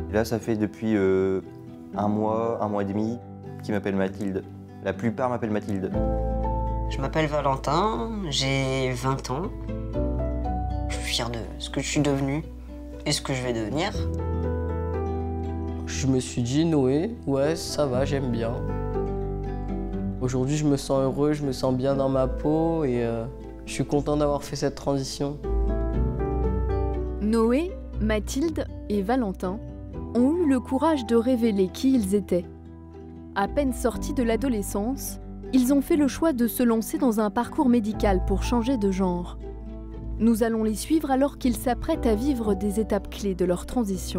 Et là, ça fait depuis un mois et demi qu'ils m'appellent Mathilde. La plupart m'appellent Mathilde. Je m'appelle Valentin, j'ai 20 ans. Je suis fier de ce que je suis devenu et ce que je vais devenir. Je me suis dit, Noé, ouais, ça va, j'aime bien. Aujourd'hui, je me sens heureux, je me sens bien dans ma peau et je suis content d'avoir fait cette transition. Noé, Mathilde et Valentin ont eu le courage de révéler qui ils étaient. À peine sortis de l'adolescence, ils ont fait le choix de se lancer dans un parcours médical pour changer de genre. Nous allons les suivre alors qu'ils s'apprêtent à vivre des étapes clés de leur transition.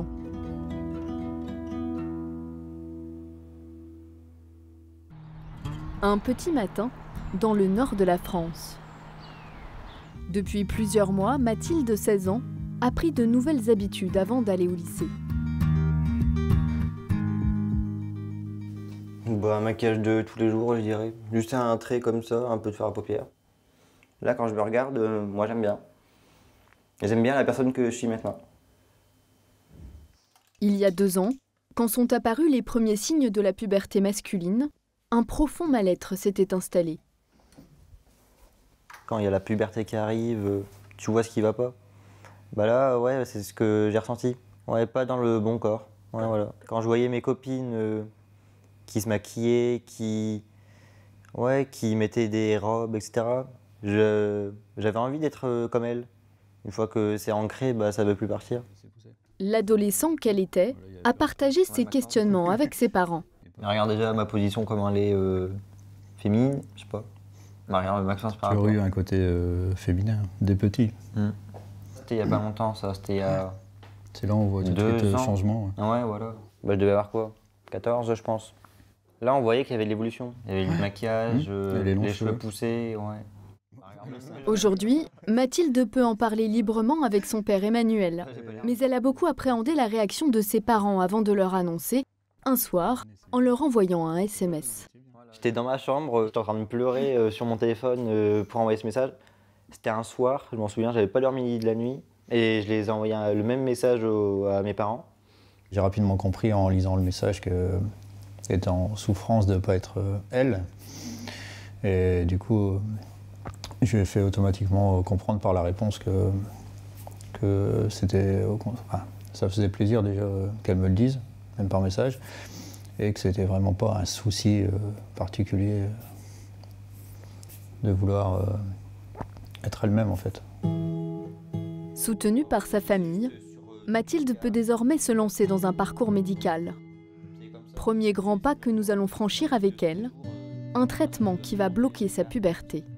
Un petit matin, dans le nord de la France. Depuis plusieurs mois, Mathilde, 16 ans, a pris de nouvelles habitudes avant d'aller au lycée. Un maquillage de tous les jours, je dirais. Juste un trait comme ça, un peu de fard à paupières. Là, quand je me regarde, moi j'aime bien. Et j'aime bien la personne que je suis maintenant. Il y a 2 ans, quand sont apparus les premiers signes de la puberté masculine, un profond mal-être s'était installé. Quand il y a la puberté qui arrive, tu vois ce qui va pas. Bah là, ouais, c'est ce que j'ai ressenti. Ouais, pas dans le bon corps. Ouais, voilà. Quand je voyais mes copines qui se maquillaient, qui mettaient des robes, etc., j'avais envie d'être comme elles. Une fois que c'est ancré, bah, ça ne veut plus partir. L'adolescent qu'elle était a partagé ses questionnements avec ses parents. Regarde déjà ma position, comment elle est féminine, je sais pas. Regarde Maxence par rapport. Tu as eu un côté féminin, des petits. C'était il y a pas longtemps, ça. C'était il y a. C'est là où on voit tout de suite le changement. Ouais, voilà. Bah, je devais avoir quoi 14, je pense. Là, on voyait qu'il y avait de l'évolution. Il y avait le maquillage, les cheveux poussés, ouais. Aujourd'hui, Mathilde peut en parler librement avec son père Emmanuel. Mais elle a beaucoup appréhendé la réaction de ses parents avant de leur annoncer, un soir, en leur envoyant un SMS. J'étais dans ma chambre, j'étais en train de pleurer sur mon téléphone pour envoyer ce message. C'était un soir, je m'en souviens, j'avais pas dormi de la nuit. Et je les ai envoyé le même message à mes parents. J'ai rapidement compris en lisant le message qu'elle était en souffrance de ne pas être elle. Et du coup, je lui ai fait automatiquement comprendre par la réponse que c'était... Enfin, ça faisait plaisir déjà qu'elle me le dise, même par message, et que c'était vraiment pas un souci particulier de vouloir être elle-même en fait. Soutenue par sa famille, Mathilde peut désormais se lancer dans un parcours médical. Premier grand pas que nous allons franchir avec elle, un traitement qui va bloquer sa puberté.